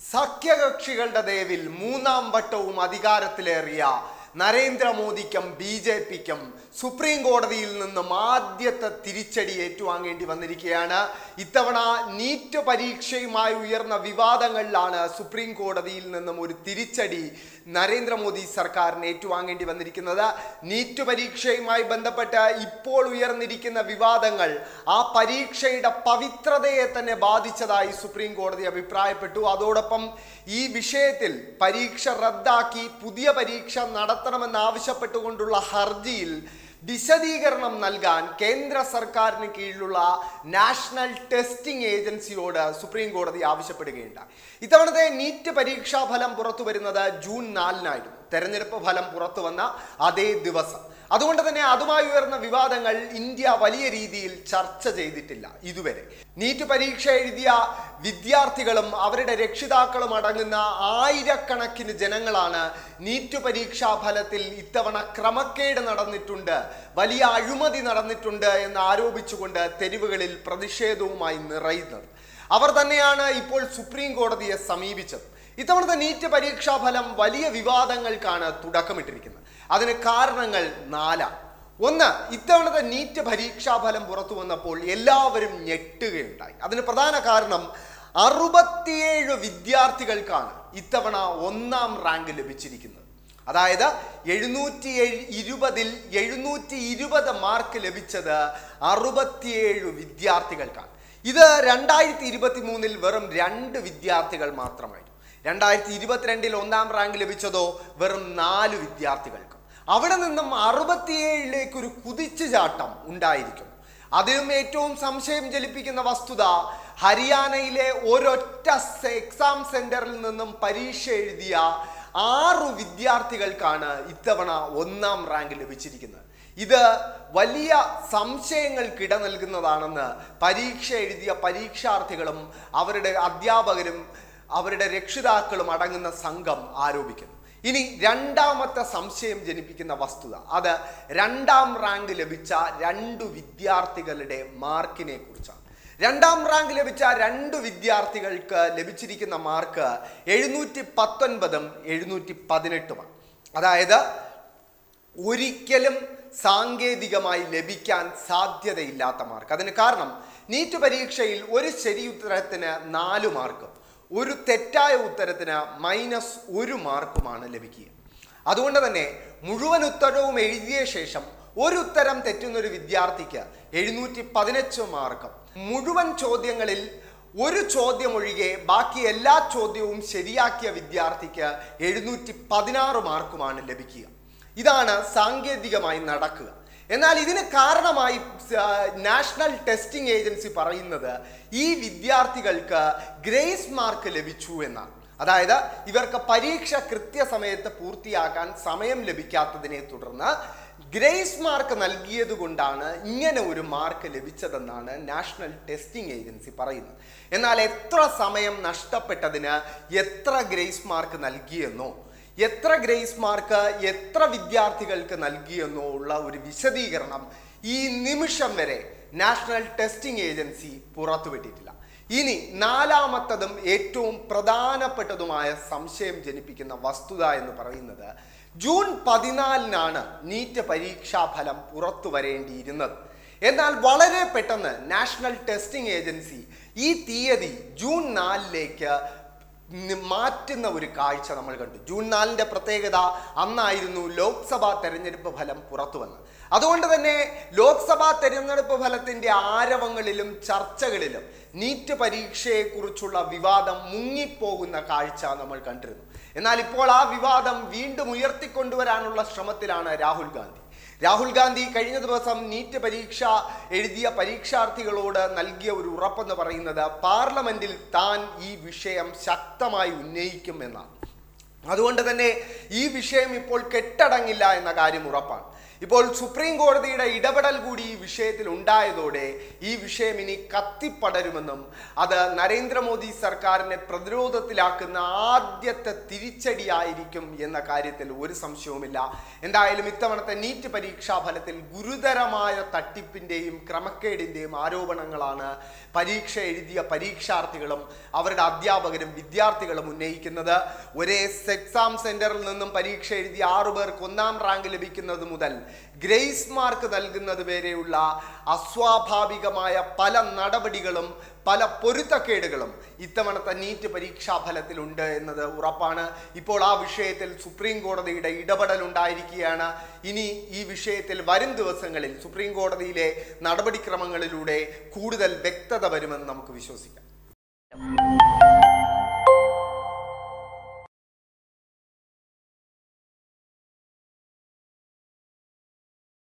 സഖ്യകക്ഷികളുടെ ദയവിൽ മൂന്നാം വട്ടവും അധികാരത്തിലേറിയ നരേന്ദ്രമോദിക്കും ബി.ജെ.പിക്കും സുപ്രീം കോടതിയിൽ നിന്നും ആദ്യത്തെ തിരിച്ചടി ഏറ്റുവാങ്ങേണ്ടി വന്നിരിക്കുകയാണ്. ഇത്തവണ നീറ്റ് പരീക്ഷയുമായി ഉയർന്ന വിവാദങ്ങളിലാണ് സുപ്രീം കോടതിയിൽ നിന്നും ഒരു തിരിച്ചടി നരേന്ദ്രമോദി സർക്കാരിന് ഏറ്റുവാങ്ങേണ്ടി വന്നിരിക്കുന്നത്. നീറ്റ് പരീക്ഷയുമായി ബന്ധപ്പെട്ട് ഇപ്പോൾ ഉയർന്നിരിക്കുന്ന വിവാദങ്ങൾ ആ പരീക്ഷയുടെ പവിത്രതയെ തന്നെ ബാധിച്ചതായി സുപ്രീം കോടതി അഭിപ്രായപ്പെട്ടു. അതോടൊപ്പം ഈ വിഷയത്തിൽ പരീക്ഷ റദ്ദാക്കി പുതിയ പരീക്ഷ നടത്തണമെന്നാവശ്യപ്പെട്ടുകൊണ്ടുള്ള ഹർജിയിൽ വിശദീകരണം നൽകാൻ കേന്ദ്ര സർക്കാരിന് കീഴിലുള്ള നാഷണൽ ടെസ്റ്റിംഗ് ഏജൻസിയോട് സുപ്രീം കോടതി ആവശ്യപ്പെടുകയുണ്ടായി. ഇത്തവണത്തെ നീറ്റ് പരീക്ഷാ ഫലം പുറത്തു വരുന്നത് ജൂൺ 4-നായിരുന്നു. തെരഞ്ഞെടുപ്പ് ഫലം പുറത്തു വന്ന അതേ ദിവസം. അതുകൊണ്ട് തന്നെ അതുമായി ഉയർന്ന വിവാദങ്ങൾ ഇന്ത്യ വലിയ രീതിയിൽ ചർച്ച ചെയ്തിട്ടില്ല ഇതുവരെ. നീറ്റ് പരീക്ഷ എഴുതിയ വിദ്യാർത്ഥികളും അവരുടെ രക്ഷിതാക്കളും അടങ്ങുന്ന ആയിരക്കണക്കിന് ജനങ്ങളാണ് നീറ്റ് പരീക്ഷാ ഫലത്തിൽ ഇത്തവണ ക്രമക്കേട് നടന്നിട്ടുണ്ട്, വലിയ അഴിമതി നടന്നിട്ടുണ്ട് എന്ന് ആരോപിച്ചുകൊണ്ട് തെരുവുകളിൽ പ്രതിഷേധവുമായി നിറയുന്നത്. അവർ തന്നെയാണ് ഇപ്പോൾ സുപ്രീം കോടതിയെ സമീപിച്ചത്. ഇത്തവണത്തെ നീറ്റ് പരീക്ഷാ ഫലം വലിയ വിവാദങ്ങൾക്കാണ് തുടക്കമിട്ടിരിക്കുന്നത്. അതിന് കാരണങ്ങൾ 4. ഒന്ന്, ഇത്തവണത്തെ നീറ്റ് പരീക്ഷാ ഫലം പുറത്തു വന്നപ്പോൾ എല്ലാവരും ഞെട്ടുകയുണ്ടായി. അതിന് പ്രധാന കാരണം 67 വിദ്യാർത്ഥികൾക്കാണ് ഇത്തവണ 1ാം റാങ്ക് ലഭിച്ചിരിക്കുന്നത്. അതായത് 720-ൽ 720 മാർക്ക് ലഭിച്ചത് 67 വിദ്യാർത്ഥികൾക്കാണ്. ഇത് 2023-ൽ വെറും 2 വിദ്യാർത്ഥികൾ മാത്രമായിരുന്നു. 2022-ൽ 1ാം റാങ്ക് ലഭിച്ചതോ വെറും 4 വിദ്യാർത്ഥികൾക്ക്. അവിടെ നിന്നും 67-ലേക്ക് ഒരു കുതിച്ചുചാട്ടം ഉണ്ടായിരിക്കും. അതിലും ഏറ്റവും സംശയം ജനിപ്പിക്കുന്ന വസ്തുത, ഹരിയാനയിലെ ഒരൊറ്റ എക്സാം സെന്ററിൽ നിന്നും പരീക്ഷ എഴുതിയ 6 വിദ്യാർത്ഥികൾക്കാണ് ഇത്തവണ 1ാം റാങ്ക് ലഭിച്ചിരിക്കുന്നത്. ഇത് വലിയ സംശയങ്ങൾക്കിട നൽകുന്നതാണെന്ന് പരീക്ഷ എഴുതിയ പരീക്ഷാർത്ഥികളും അവരുടെ അധ്യാപകരും അവരുടെ രക്ഷിതാക്കളും അടങ്ങുന്ന സംഘം ആരോപിക്കുന്നു. ഇനി രണ്ടാമത്തെ സംശയം ജനിപ്പിക്കുന്ന വസ്തുത, അത് 2ാം റാങ്ക് ലഭിച്ച 2 വിദ്യാർത്ഥികളുടെ മാർക്കിനെ കുറിച്ചാണ്. 2ാം റാങ്ക് ലഭിച്ച 2 വിദ്യാർത്ഥികൾക്ക് ലഭിച്ചിരിക്കുന്ന മാർക്ക് 719-ഉം 718-ഉമാണ്. അതായത് ഒരിക്കലും സാങ്കേതികമായി ലഭിക്കാൻ സാധ്യതയില്ലാത്ത മാർക്ക്. അതിന് കാരണം നീറ്റ് പരീക്ഷയിൽ ഒരു ശരി ഉത്തരത്തിന് 4 മാർക്കും ഒരു തെറ്റായ ഉത്തരത്തിന് -1 മാർക്കുമാണ് ലഭിക്കുക. അതുകൊണ്ട് തന്നെ മുഴുവൻ ഉത്തരവും എഴുതിയ ശേഷം ഒരു ഉത്തരം തെറ്റുന്നൊരു വിദ്യാർത്ഥിക്ക് 715 മാർക്കും, മുഴുവൻ ചോദ്യങ്ങളിൽ ഒരു ചോദ്യം ഒഴികെ ബാക്കി എല്ലാ ചോദ്യവും ശരിയാക്കിയ വിദ്യാർത്ഥിക്ക് 716 മാർക്കുമാണ് ലഭിക്കുക. ഇതാണ് സാങ്കേതികമായി നടക്കുക. എന്നാൽ ഇതിന് കാരണമായി നാഷണൽ ടെസ്റ്റിംഗ് ഏജൻസി പറയുന്നത് ഈ വിദ്യാർത്ഥികൾക്ക് ഗ്രേസ് മാർക്ക് ലഭിച്ചു എന്നാണ്. അതായത് ഇവർക്ക് പരീക്ഷ കൃത്യസമയത്ത് പൂർത്തിയാക്കാൻ സമയം ലഭിക്കാത്തതിനെ തുടർന്ന് ഗ്രേസ് മാർക്ക് നൽകിയത് കൊണ്ടാണ് ഇങ്ങനെ ഒരു മാർക്ക് ലഭിച്ചതെന്നാണ് നാഷണൽ ടെസ്റ്റിംഗ് ഏജൻസി പറയുന്നത്. എന്നാൽ എത്ര സമയം നഷ്ടപ്പെട്ടതിന് എത്ര ഗ്രേസ് മാർക്ക് നൽകിയെന്നോ എത്ര ഗ്രേസ് മാർക്ക് എത്ര വിദ്യാർത്ഥികൾക്ക് നൽകിയെന്നോ ഉള്ള ഒരു വിശദീകരണം ഈ നിമിഷം വരെ നാഷണൽ ടെസ്റ്റിംഗ് ഏജൻസി പുറത്തുവിട്ടിട്ടില്ല. ഇനി 4ാമത്തതും ഏറ്റവും പ്രധാനപ്പെട്ടതുമായ സംശയം ജനിപ്പിക്കുന്ന വസ്തുത എന്ന് പറയുന്നത്, ജൂൺ 14-നാണ് നീറ്റ് പരീക്ഷാ ഫലം പുറത്തു വരേണ്ടിയിരുന്നത്. എന്നാൽ വളരെ പെട്ടെന്ന് നാഷണൽ ടെസ്റ്റിംഗ് ഏജൻസി ഈ തീയതി ജൂൺ 4-ലേക്ക് മാറ്റുന്ന ഒരു കാഴ്ച നമ്മൾ കണ്ടു. ജൂൺ 4-ന്റെ പ്രത്യേകത, അന്നായിരുന്നു ലോക്സഭാ തെരഞ്ഞെടുപ്പ് ഫലം പുറത്തു വന്നത്. അതുകൊണ്ട് തന്നെ ലോക്സഭാ തെരഞ്ഞെടുപ്പ് ഫലത്തിന്റെ ആരവങ്ങളിലും ചർച്ചകളിലും നീറ്റ് പരീക്ഷയെക്കുറിച്ചുള്ള വിവാദം മുങ്ങിപ്പോകുന്ന കാഴ്ച നമ്മൾ കണ്ടിരുന്നു. എന്നാൽ ഇപ്പോൾ ആ വിവാദം വീണ്ടും ഉയർത്തിക്കൊണ്ടുവരാനുള്ള ശ്രമത്തിലാണ് രാഹുൽ ഗാന്ധി കഴിഞ്ഞ ദിവസം നീറ്റ് പരീക്ഷ എഴുതിയ പരീക്ഷാർത്ഥികളോട് നൽകിയ ഒരു ഉറപ്പെന്ന് പറയുന്നത് പാർലമെന്റിൽ താൻ ഈ വിഷയം ശക്തമായി ഉന്നയിക്കും എന്നാണ്. അതുകൊണ്ട് തന്നെ ഈ വിഷയം ഇപ്പോൾ കെട്ടടങ്ങില്ല എന്ന കാര്യം ഉറപ്പാണ്. ഇപ്പോൾ സുപ്രീം കോടതിയുടെ ഇടപെടൽ കൂടി ഈ വിഷയത്തിൽ ഉണ്ടായതോടെ ഈ വിഷയം ഇനി കത്തിപ്പടരുമെന്നും അത് നരേന്ദ്രമോദി സർക്കാരിനെ പ്രതിരോധത്തിലാക്കുന്ന ആദ്യത്തെ തിരിച്ചടിയായിരിക്കും എന്ന കാര്യത്തിൽ ഒരു സംശയവുമില്ല. എന്തായാലും ഇത്തവണത്തെ നീറ്റ് പരീക്ഷാ ഫലത്തിൽ ഗുരുതരമായ തട്ടിപ്പിന്റെയും ക്രമക്കേടിന്റെയും ആരോപണങ്ങളാണ് പരീക്ഷ എഴുതിയ പരീക്ഷാർത്ഥികളും അവരുടെ അധ്യാപകരും വിദ്യാർത്ഥികളും ഉന്നയിക്കുന്നത്. ഒരേ എക്സാം സെന്ററിൽ നിന്നും പരീക്ഷ എഴുതിയ 6 പേർക്ക് 1ാം റാങ്ക് ലഭിക്കുന്നത് മുതൽ ഗ്രേസ് മാർക്ക് നൽകുന്നത് വരെയുള്ള അസ്വാഭാവികമായ പല നടപടികളും പല പൊരുത്തക്കേടുകളും ഇത്തവണത്തെ നീറ്റ് പരീക്ഷാ ഫലത്തിലുണ്ട് എന്നത് ഉറപ്പാണ്. ഇപ്പോൾ ആ വിഷയത്തിൽ സുപ്രീം കോടതിയുടെ ഇടപെടൽ ഉണ്ടായിരിക്കുകയാണ്. ഇനി ഈ വിഷയത്തിൽ വരും ദിവസങ്ങളിൽ സുപ്രീം കോടതിയിലെ നടപടിക്രമങ്ങളിലൂടെ കൂടുതൽ വ്യക്തത വരുമെന്ന് നമുക്ക് വിശ്വസിക്കാം.